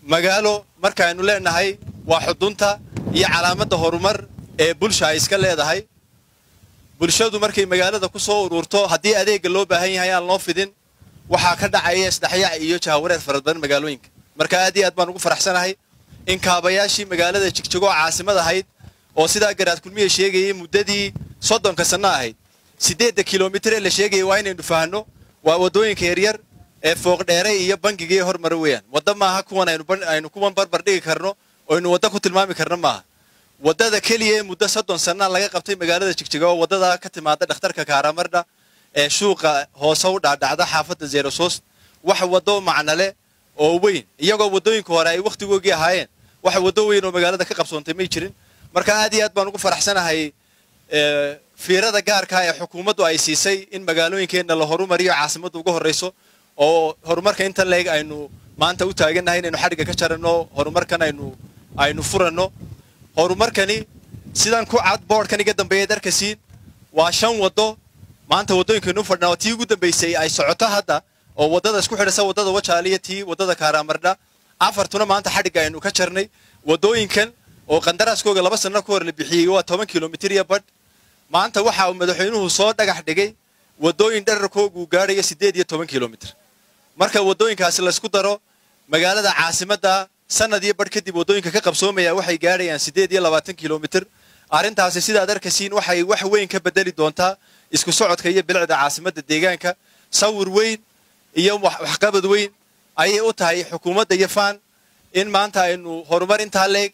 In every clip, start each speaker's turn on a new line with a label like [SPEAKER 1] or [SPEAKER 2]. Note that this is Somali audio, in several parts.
[SPEAKER 1] magaalo markaaynu leenahay waa xudunta iyo calaamadda horumar ee bulsha ay iska leedahay bulshadu markay magaalada ku soo ururto haddii adeega loo baahan yahay aan loo fidin waxaa ka dhacaya isdhaxyaac iyo jahawareer fara badan magaalooyinka marka aad iyo aad baan ugu faraxsanahay in kaabayaashii magaalada Jigjigo caasimad ahayd oo sidaa garaad kulmiye sheegayay muddadii 30 sano ahayd 8 kiiloomitir la sheegay waa inaynu faahno waa wadooyinka yaryar ee fooq dheere iyo bangiga horumar weeyaan wada maaha kuwan aynu kuwan barbar dhigi karno oo aynu wada ku tilmaami karno maaha wadada kaliya muddo 30 sano laga qabtay magaalada Jigjigo wadada ka timaada dhakhtarka Kaaramarda ee suuqa hoose u dhaadhacda xaafadda Zeerosos wax wado macna leh oo weyn iyagoo wadooyinka hore ay waqtigoogii ahaayeen wax wado weyn oo magaalada ka qabsoontay ma jirin marka aad iyo aad baan ugu faraxsanahay fiirada gaarka ah ee xukuumaddu ay siisay in magaalooyinkeena la horumariyo caasimadda ugu horeyso oo horumarka inta leeg aynu maanta u taaganahay inaynu xariga ka jarano horumarkan aynu furano horumarkani sidan ku cad boardkan iga dambeeyay darkasiin waa 5 wado maanta wadooyinkeenu fadhnaa tii ugu dambeysay ay socoto hadda oo wadada isku xidhaysa wadada Wajaaliya tii wadada Kaaramarda afartuna maanta xariga aynu ka jarnay wadooyinkan oo qandaraaskooga 2 sano ka hor la bixiyay waa 10 kiiloomitir iyo badh maanta waxa uu madaxweynuhu soo dhagax dhigay wadooyin dhererkoogu gaadhay 18 kiiloomitir marka wadooyinkaasi la isku daro magaalada caasimadda sanad iyo badh kadib wadooyinka ka qabsoomaya waxay gaadhayaan 18 kiiloomitir arintaasi sida darkasiin waxay wax weyn ka bedeli doontaa isku socodka iyo bilicda caasimadda deegaanka sawir weyn iyo waxqabad weyn ayay u tahay xukuumadda iyo faan in maanta aynu horumar inta leeg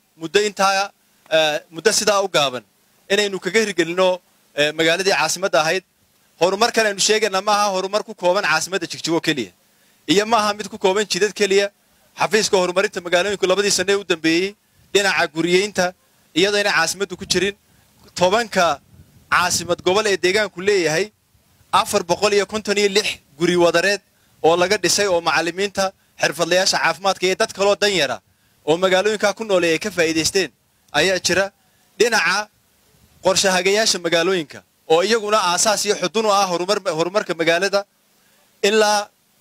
[SPEAKER 1] muddo sida u gaaban inaynu kaga hirgelino magaaladii caasimadda ahayd horumarkan aynu sheegana maaha horumar ku kooban caasimadda Jigjigo kaliya iyo maaha mid ku kooban jidad kaliya xafiiska horumarinta magaalooyinka labadii sano ee u dambeeyay dhinaca guriyeynta iyadoo in caasimaddu ku jirin 10ka caasimad gobol ee deegaanku leeyahay 456 guri wadareed oo laga dhisay oo macallimiinta xirfadlayaasha caafimaadka iyo dad kale oo dan yara oo magaalooyinka ku nool ee ka faa'iideysteen ayaa jira dhinaca qorshahagayaasha magaalooyinka oo iyaguna aasaas iyo xudun u ah horumarka magaalada ilaa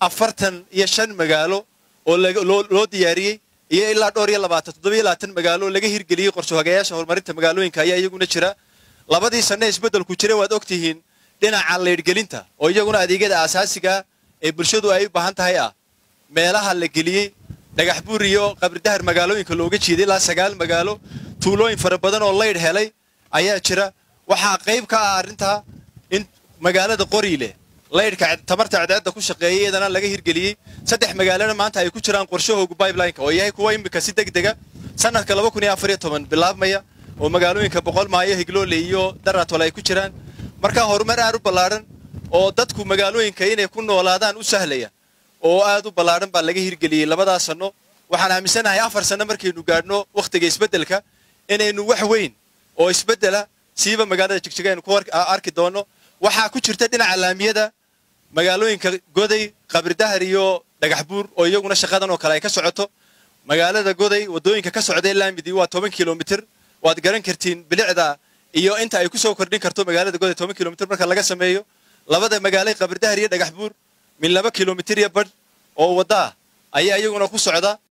[SPEAKER 1] 45 magaalo oo loo diyaariyay iyo ilaa 27 magaalo laga hirgeliyay qorshahagayaasha horumarinta magaalooyinka ayaa iyaguna jira labadii sano isbeddelku jiray waad ogtihiin dhinaca leedgelinta oo iyaguna adeegyada aasaasiga ee bulshadu ay u baahan tahay meelaha la geliyay dhagax buur iyo qabridahar magaalooyinka looga jeeday ilaa 9 magaalo tuulooyin fara badan oo leed helay ayaa jira waxa qayb ka ah arinta in magaalada Qoriile leedka tamarta cadceedda ku shaqeeyayna laga hirgeliyay 3 magaalana maanta ay ku jiraan qorshahooga pipeline oo yahay kuwa imika si degdega sanadka 2014 bilaabmaya oo magaalooyinka boqol maayo Higloole iyo Daratole ay ku jiraan marka horumar aad u ballaaran oo dadku magaalooyinka inay ku noolaadaan u sahlaya oo aad u ballaaran baa laga hirgeliyay labadaas sano waxaan aaminsanahay 4 sano markaynu gaadhno waqtiga isbeddelka inaynu wax weyn oo isbeddela siiba magaalada Jigjigo aynu ku arki doono waxa ku jirta dhinaca laamiyada magaalooyinka Goday Qabridahar iyo Dhagax Buur oo iyaguna shaqadan oo kale ay ka socoto magaalada Goday wadooyinka ka socday laamidii waa 10 kiiloomitir waad garan kartiin bilicda iyo inta ay ku soo kordhin karto magaalada Goday 10 kiiloomitir marka laga sameeyo labada magaalo Qabridahar iyo Dhagax Buur min 2 kiiloomitir iyo badh oo wada ayaa iyaguna ku socda